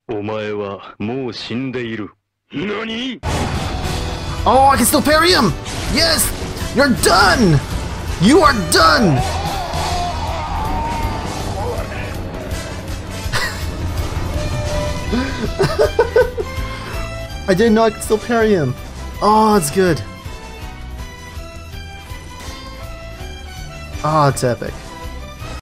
お前はもう死んでいる。何? Oh, I can still parry him! Yes! You're done! You are done! I didn't know I could still parry him. Oh, it's good. Oh, it's epic.